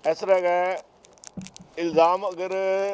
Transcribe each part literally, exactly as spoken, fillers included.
इस तरह है इल्ज़ाम अगर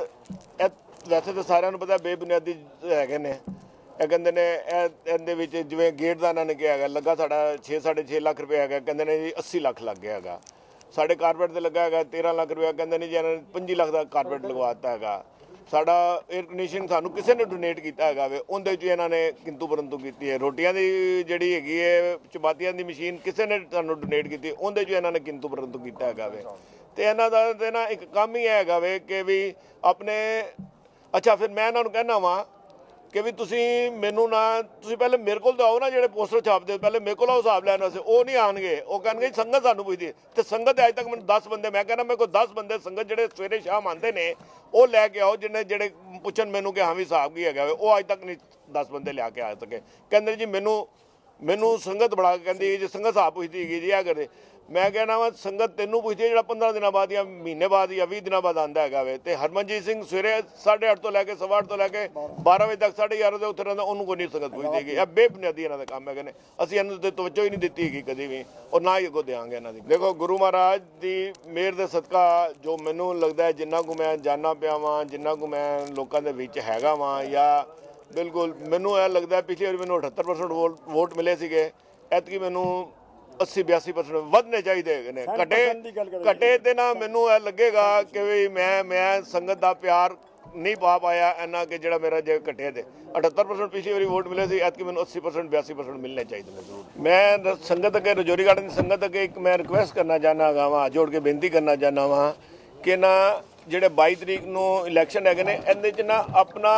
वैसे तो सारिਆਂ ਨੂੰ पता बेबुनियादी है ने कहते ने ये जिमें गेट का इन्होंने कहा है लगा साढ़ा छे साढ़े छे लाख रुपया है कहते ने जी अस्सी लाख लग गया है साढ़े कारपेट से लगा है तेरह लाख रुपया कहते ने जी इन्होंने पच्ची लाख का कारपेट लगवाता है साडा एयर कंडीशन सानू किसी ने डोनेट किया है वे उहदे च इन्होंने किंतु परंतु की है रोटियां की जिहड़ी हैगी है चपातियां की मशीन किसी ने सानू डोनेट की उहदे च इन्होंने किंतु परंतु किया है वे तो इन्हों का तो ना एक काम ही है वे कि भी अपने अच्छा फिर मैं इन्होंने कहना वा कि भी तुसी मैनू ना तुसी पहले मेरे को आओ ना जो पोस्टर छापते पहले मेरे को हिसाब लैन वास्ते वो नहीं आएंगे वो कहे संगत सानू पुछदी तो संगत अज तक मैं दस बंदे मैं कहना मेरे को दस बंदे संगत जो सवेरे शाम आते हैं वो लैके आओ जिन्हें जे पुछन मैनू कि हाँ भी हिसाब की है वो अज तक नहीं दस बंदे लिया के आ सके कहते जी मैनू मैनू संगत बड़ा कहती जी संगत हिसाब पुछती है जी आ करते मैं कहना वा संगत तेनू पुछती है जो पंद्रह दिन बाद या महीने बाद या भी दिन बाद आता है वे तो हरमनजीत सिंह सवेरे साढ़े अठ तो लैके सवा अठ तो लैके बारह बजे तक साढ़े ग्यारह उत्थे रहा उन्होंने कोई नहीं संगत पुछती है बेबुनियादी इन्हों का काम है असं इन्होंने तवज्जो ही नहीं दी है कभी भी और ना ही अगों देंगे इन्हों की देखो गुरु महाराज की मेहर के सदका जो मैनू लगता है जिन्ना को मैं जाना पिया वा जिन्ना को मैं लोगों के विच हैगा वा या बिल्कुल मैनू यह लगता है पिछली बार मैनू अठहत्तर परसेंट वोट वोट मिले थे ऐतकी मैनू अस्सी बयासी परसेंट वधने चाहिए ने घटे घटे तो ना मैनू यह लगेगा कि भी मैं मैं संगत का प्यार नहीं पा पाया इन्ना कि जो मेरा जो घटे थे अठहत्तर परसेंट पिछली बारी वोट मिले थे ऐतकी मैनू अस्सी परसेंट बयासी परसेंट मिलने चाहिए जरूर मैं संगत अगे रजौरी गार्डन की संगत अगे एक मैं रिक्वेस्ट करना चाहना गा वहाँ जोड़ के बेनती करना चाहना वहाँ कि ना जोड़े बाई तरीक को इलैक्शन है इहदे च ना अपना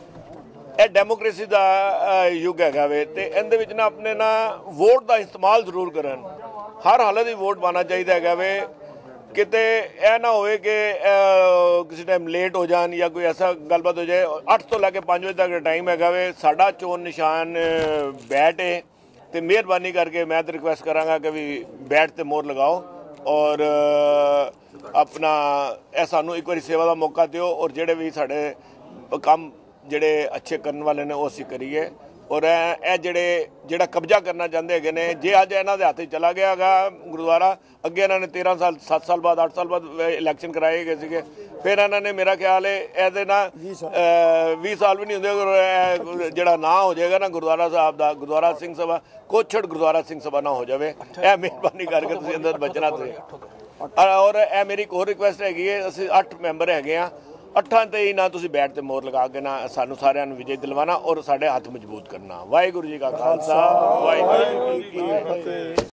यह डेमोक्रेसी का युग है वे तो इहदे ना अपने ना वोट का इस्तेमाल जरूर करन हर हालत ही वोट पाना चाहिए है वे किते यह ना होए कि किसी टाइम लेट हो जान या कोई ऐसा गलबात हो जाए अठ तो लैके पाँच बजे तक टाइम है वे साडा चोन निशान बैट है तो मेहरबानी करके मैं तो रिक्वेस्ट कराँगा कि भी बैट ते मोहर लगाओ और अपना यह सानू एक बार सेवा का मौका दिओ और जोड़े भी साढ़े काम ਜਿਹੜੇ अच्छे करने वाले ने वो असीं करिए और ਇਹ ਜਿਹੜੇ ਜਿਹੜਾ कब्जा करना चाहते हैं ने जे अज इन्हों के हथ चला गया है गुरुद्वारा अगे इन्होंने तेरह साल सत्त साल बाद अठ साल बाद इलैक्शन कराए गए थे फिर इन्होंने मेरा ख्याल है ये ना भी साल भी नहीं होंगे जोड़ा ना हो जाएगा ना गुरुद्वारा साहब का गुरुद्वारा सिंह सभा कोछड़ गुरुद्वारा सिंह सभा ना हो जाए यह मेहरबानी करके तुसीं अंदर बचना तुसीं और यह मेरी एक होर रिक्वेस्ट हैगी है असीं अठ मैंबर हैगे आ अठां ते ही ना तुसीं बैठ ते मोहर लगा के ना सानू सारिआं नूं विजय दिलवाना और साडे हथ मजबूत करना वाहिगुरू जी का खालसा वाहिगुरू जी की फतेह।